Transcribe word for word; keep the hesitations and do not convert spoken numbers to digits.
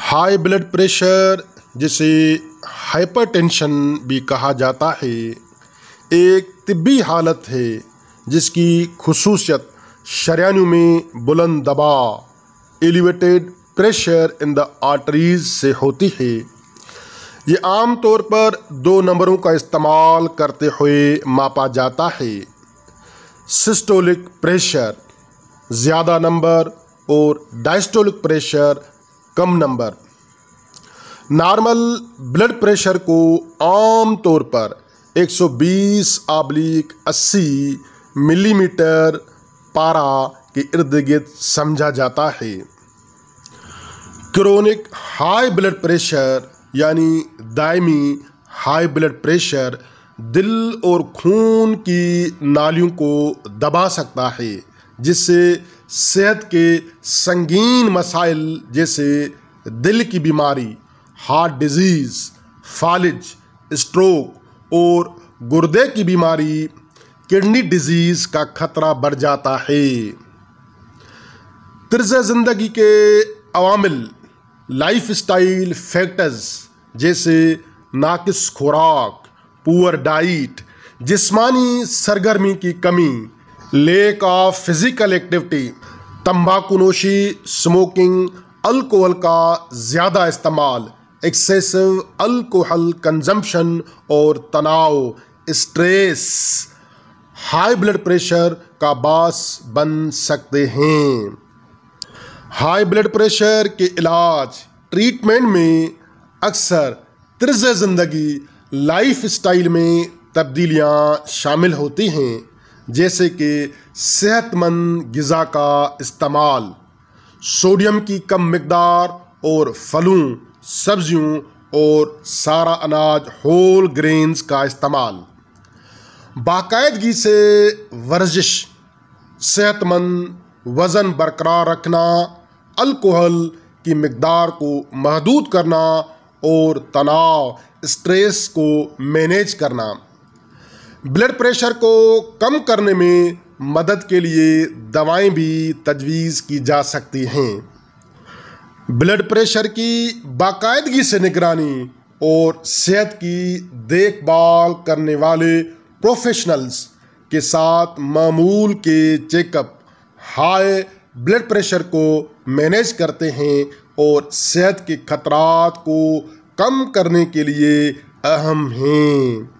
High blood pressure, जिसे hypertension भी कहा जाता है, एक तिब्बी हालत है जिसकी खुसूसियत शरीयानों में बुलंद दबाव elevated pressure in the arteries से होती है। ये आम तौर पर दो नंबरों का इस्तेमाल करते हुए मापा जाता है। सिस्टोलिक प्रेशर ज़्यादा नंबर और डायस्टोलिक प्रेशर कम नंबर। नॉर्मल ब्लड प्रेशर को आम तौर पर एक सौ बीस आब्लिक अस्सी मिलीमीटर पारा के इर्द गिर्द समझा जाता है। क्रोनिक हाई ब्लड प्रेशर यानी दायमी हाई ब्लड प्रेशर दिल और खून की नालियों को दबा सकता है, जिससे सेहत के संगीन मसाइल जैसे दिल की बीमारी, हार्ट डिजीज़, फालिज, स्ट्रोक और गुर्दे की बीमारी, किडनी डिजीज़ का खतरा बढ़ जाता है। तर्ज़ ज़िंदगी के अवामिल, लाइफ स्टाइल फैक्टर्स जैसे नाकिस खुराक, पुअर डाइट, जिस्मानी सरगर्मी की कमी, लेक ऑफ फिजिकल एक्टिविटी, तंबाकूनोशी, स्मोकिंग, अल्कोहल का ज़्यादा इस्तेमाल, एक्सेसिव अल्कोहल कंजम्पशन और तनाव, स्ट्रेस हाई ब्लड प्रेशर का बास बन सकते हैं। हाई ब्लड प्रेशर के इलाज ट्रीटमेंट में अक्सर तर्ज़ ज़िंदगी लाइफ स्टाइल में तब्दीलियाँ शामिल होती हैं, जैसे कि सेहतमंद ग़िज़ा का इस्तेमाल, सोडियम की कम मिकदार और फलों, सब्जियों और सारा अनाज होल ग्रेन्स का इस्तेमाल, बाकायदगी से वर्जिश, सेहतमंद वज़न बरकरार रखना, अल्कोहल की मिकदार को महदूद करना और तनाव स्ट्रेस को मैनेज करना। ब्लड प्रेशर को कम करने में मदद के लिए दवाएं भी तजवीज़ की जा सकती हैं। ब्लड प्रेशर की बाकायदगी से निगरानी और सेहत की देखभाल करने वाले प्रोफेशनल्स के साथ मामूल के चेकअप हाई ब्लड प्रेशर को मैनेज करते हैं और सेहत के खतरात को कम करने के लिए अहम हैं।